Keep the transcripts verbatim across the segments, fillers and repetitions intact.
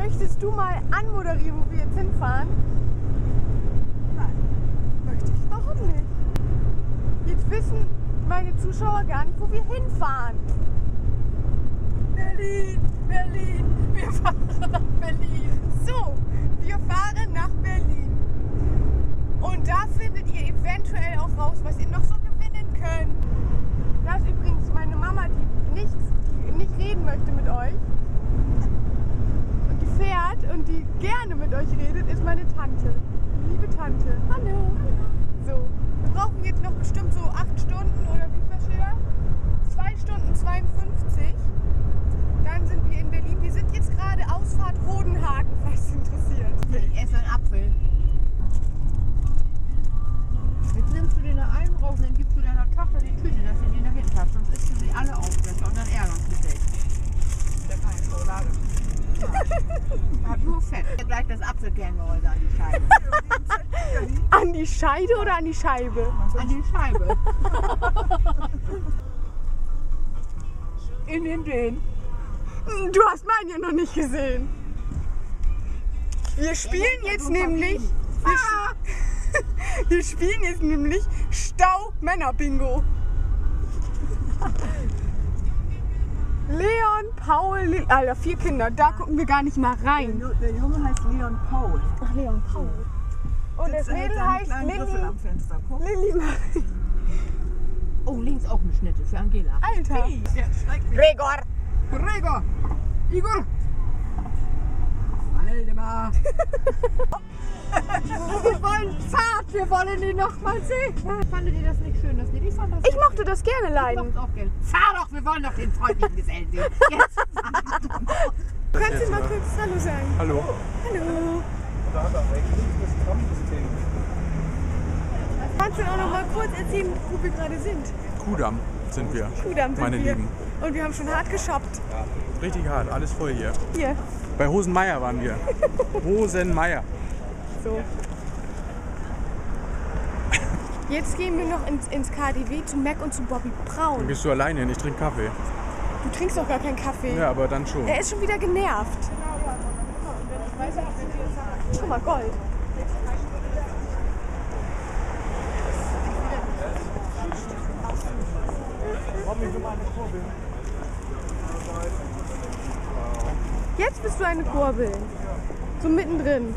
Möchtest du mal anmoderieren, wo wir jetzt hinfahren? Nein, möchte ich. Warum nicht? Jetzt wissen meine Zuschauer gar nicht, wo wir hinfahren. Berlin, Berlin, wir fahren nach Berlin. So, wir fahren nach Berlin. Und da findet ihr eventuell auch raus, was ihr noch so gewinnen könnt. Das ist übrigens meine Mama, die, nichts, die nicht reden möchte mit euch. Und die fährt und die gerne mit euch redet, ist meine Tante. Liebe Tante. Hallo. So, wir brauchen jetzt noch bestimmt so acht Stunden oder wie viel steht? zwei Stunden zweiundfünfzig. Dann sind wir in Berlin. Wir sind jetzt gerade Ausfahrt Rodenhagen, falls es interessiert. Ich esse einen Apfel. Jetzt nimmst du den da einen raus und dann gibst du deiner Tochter die Tüte, dass sie die nach hinten hat. Sonst isst du sie alle auf. Das ist auch dann ärgern mit dich. Der kann keine Schokolade. Ja. Hat nur Fett. Gleich das Apfelkerngehäuse an die Scheibe. An die Scheide oder an die Scheibe? An die Scheibe. In den den. Du hast meinen ja noch nicht gesehen. Wir spielen jetzt nämlich. Wir, Ah. wir spielen jetzt nämlich Stau-Männer-Bingo. Leon, Paul, Lil Alter, vier Kinder, da gucken wir gar nicht mal rein. Der Junge heißt Leon Paul. Ach, Leon, Paul. Und das Mädel heißt Lilly. am Fenster. Guck. Lilly Marie. Oh, links auch eine Schnitte für Angela. Alter. Ja, Gregor. Gregor. Igor. Waldemar. Wir wollen Fahrt, wir wollen ihn noch mal sehen. Fandet ihr das nicht schön, das Lied? Ich fand das Ich mochte das gerne Ich leiden. mochte auch gerne. Fahr doch, wir wollen doch den freundlichen Gesellen sehen. Jetzt. Du kannst ihm mal kurz Hallo sagen. Hallo. Hallo. Da hat er eigentlich das Tramsystem. Kannst du auch noch mal kurz erzählen, wo wir gerade sind? Kudamm sind wir. Kudamm sind Meine wir. Lieben. Und wir haben schon hart geshoppt. Richtig hart, alles voll hier. Hier. Bei Hosenmeier waren wir. Hosenmeier. So. Jetzt gehen wir noch ins, ins K D W zu Mac und zu Bobby Dann Braun. gehst du alleine hin, ich trinke Kaffee. Du trinkst doch gar keinen Kaffee. Ja, aber dann schon. Er ist schon wieder genervt. Guck mal, Gold. Jetzt bist du eine Kurbel. So mittendrin.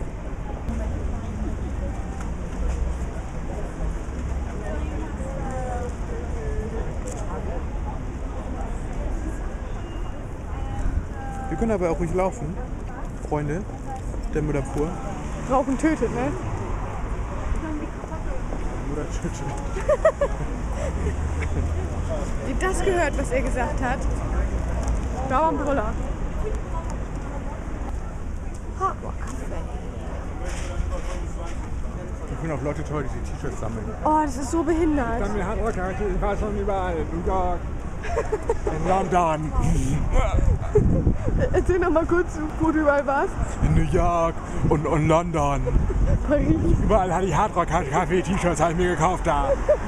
Wir können aber auch ruhig laufen. Freunde, der Mutter pur. Rauchen tötet, ne? Mutter Tschütsch. Ihr das gehört, was er gesagt hat? Dauernbrüller. Ich bin auf Leute toll, die die T-Shirts sammeln. Oh, das ist so behindert. Sammel Hardrock-Karte, ich war schon überall. New York, in London, Erzähl noch mal kurz, wo du überall warst. in New York und, und London. Paris. Überall hatte ich Hardrock-Kaffee-T-Shirts, habe ich mir gekauft da.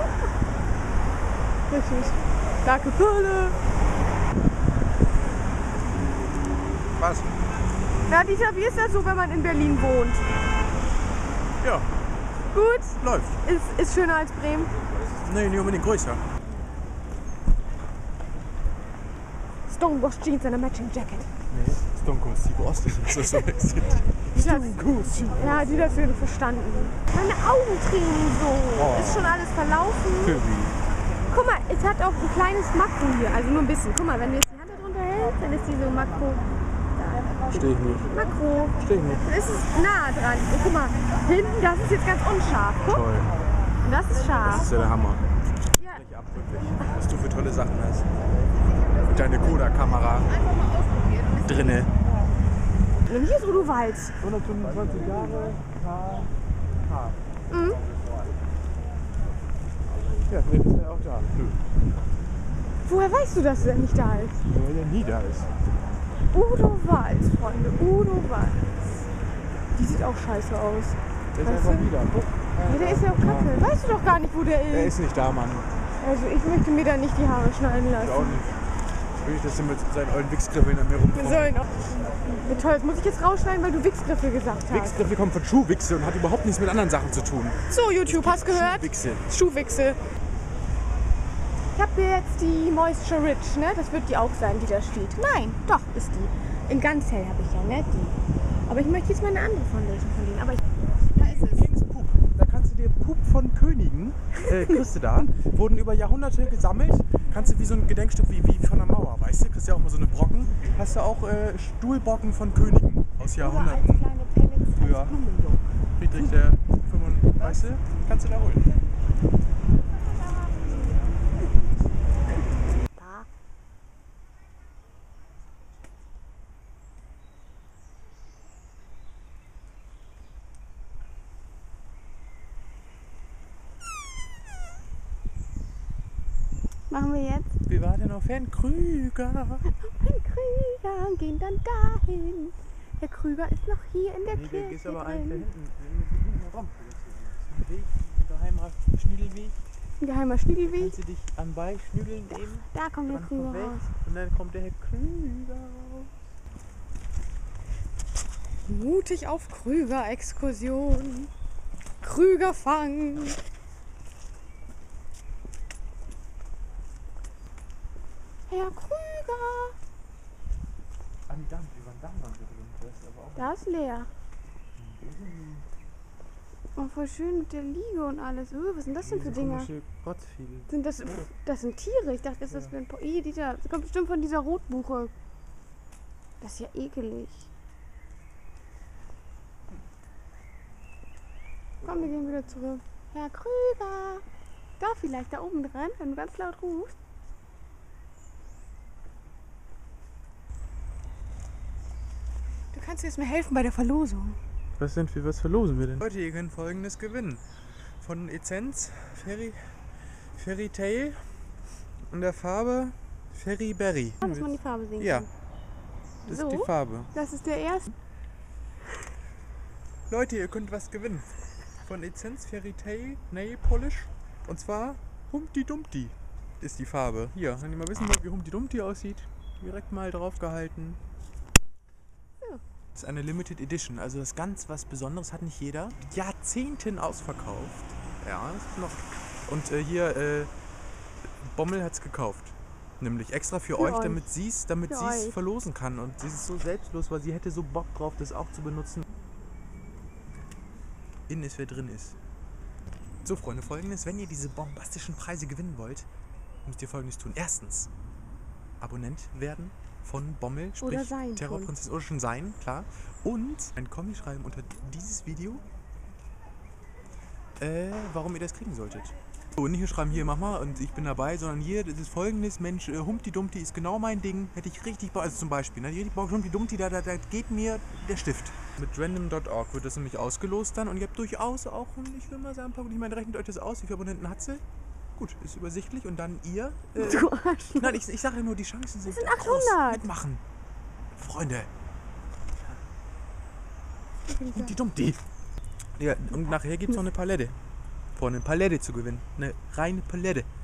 Richtig. Danke, Pölle. Was? Na, Dieter, wie ist das so, wenn man in Berlin wohnt? Ja, Gut? läuft. Ist, ist schöner als Bremen? Nee, nicht unbedingt größer. Stonewash Jeans and a matching jacket. Nee, Stone Cold Steve Austin ist das so exit. Stone Cold Steve. Ja, die das würde verstanden. Meine Augen tränen so. Oh. Ist schon alles verlaufen. Phoebe. Guck mal, es hat auch ein kleines Makro hier. Also nur ein bisschen. Guck mal, wenn du jetzt die Hand darunter hältst, dann ist die so Makro. Versteh ich nicht. Makro. Versteh ich nicht. Dann ist es nah dran. Und guck mal, hinten, das ist jetzt ganz unscharf. Guck, Toll. und das ist scharf. Das ist ja der Hammer. Ja. Nicht ab, wirklich. Was du für tolle Sachen hast. Und deine Koda-Kamera drinne. Und hier ist Udo Walz. hundertfünfundzwanzig Jahre, K, K. Mhm. Ja, vielleicht ist er auch da. Nö. Woher weißt du, dass er nicht da ist? Weil er nie da ist. Udo Walz, Freunde. Udo Walz. Die sieht auch scheiße aus. Der ist Weißt einfach du? wieder. Guck. Ja, der ist ja auch kacke. Weißt du doch gar nicht, wo der Er ist. ist nicht da, Mann. Also ich möchte mir da nicht die Haare schneiden Ich auch lassen. nicht. Will ich, dass du mit seinen ollen Wichsgriffeln an mir Wir rumkommst. sollen auch. Wie toll, das muss ich jetzt rausschneiden, weil du Wichsgriffel gesagt hast. Wichsgriffel kommt von Schuhwichse und hat überhaupt nichts mit anderen Sachen zu tun. So, YouTube, hast gehört? Schuhwichse. Schuhwichse. Ich habe hier jetzt die Moisture Rich, ne? Das wird die auch sein, die da steht. Nein, doch, ist die. In ganz hell habe ich ja, ne? Die. Aber ich möchte jetzt mal eine andere Foundation von denen. Aber ich, da ist es. Kings Pup. Da kannst du dir Pup von Königen, äh, kriegst du da, wurden über Jahrhunderte gesammelt. Kannst du wie so ein Gedenkstück wie, wie von der Mauer, weißt du? Kriegst ja auch mal so eine Brocken. Hast du auch äh, Stuhlbrocken von Königen aus Oder als Jahrhunderten. kleine Pellets Früher. als Blumenlook. Friedrich der fünfundfünfzig, weißt du? Kannst du da holen. Da. Machen wir jetzt Wir warten auf Herrn Krüger. Herrn Krüger und gehen dann dahin. Herr Krüger ist noch hier in der Nee, Kirche der ist aber drin. ein, da hinten, hinten rum. Das ist ein Weg, ein geheimer Schnüdelweg. Ein geheimer Schnüdelweg. Kannst du dich anbei Schnüdeln nehmen? Da kommt der Dran Krüger vorweg. raus. Und dann kommt der Herr Krüger raus. Mutig auf Krüger-Exkursion. Krügerfang. Herr Krüger. Ah, die Damm, über den Damm waren wir drin. Das ist aber auch Da ist leer. Oh, voll schön mit der Liege und alles. Oh, was sind das denn für diese Dinger? komische Gottfiedel. Sind das, das sind Tiere. Ich dachte, das ist ein Po- Ih, dieser, das kommt bestimmt von dieser Rotbuche. Das ist ja ekelig. Komm, wir gehen wieder zurück. Herr Krüger. Da vielleicht, da oben dran, wenn du ganz laut rufst. Du kannst jetzt mir helfen bei der Verlosung. Was denn für was verlosen wir denn? Leute, ihr könnt folgendes gewinnen. Von Essenz, Fairy, Fairy Tail und der Farbe Fairy Berry. Dass man die Farbe sehen Ja, kann. das So? ist die Farbe. Das ist der erste. Leute, ihr könnt was gewinnen. Von Essenz Fairy Tail Nail Polish. Und zwar Humpty Dumpty ist die Farbe. Hier, wenn ihr mal wissen wollt, wie Humpty Dumpty aussieht, direkt mal drauf gehalten. Ja. Das ist eine Limited Edition, also das ist ganz was Besonderes, hat nicht jeder. Jahrzehnten ausverkauft. Ja, das ist noch. Und äh, hier, äh, Bommel hat es gekauft. Nämlich extra für, Für euch, euch. damit sie es damit Für sie's euch. verlosen kann. Und sie ist so selbstlos, weil sie hätte so Bock drauf, das auch zu benutzen. Innen ist, wer drin ist. So, Freunde, folgendes: Wenn ihr diese bombastischen Preise gewinnen wollt, müsst ihr folgendes tun. Erstens, Abonnent werden von Bommel, sprich Oder sein Terrorprinzessin, oder schon sein, klar. Und ein Kommi schreiben unter dieses Video, äh, warum ihr das kriegen solltet. Und nicht nur schreiben, hier, mach mal und ich bin dabei, sondern hier, das ist folgendes: Mensch, äh, Humpty Dumpty ist genau mein Ding, hätte ich richtig Bock, also zum Beispiel, ne, richtig Bock, Humpty Dumpty, da, da, da geht mir der Stift. Mit random Punkt org wird das nämlich ausgelost dann und ihr habt durchaus auch, ich will mal sagen, ein paar, ich meine, rechnet euch das aus, wie viele Abonnenten hat sie? Gut, ist übersichtlich und dann ihr. Äh, Du Arschloch. nein, ich, ich sage ja nur, die Chancen sind, sind groß. achthundert. Mitmachen. Freunde. Humpty Dumpty. Ja, und nachher gibt es noch eine Palette. Vor eine Palette zu gewinnen. Eine reine Palette.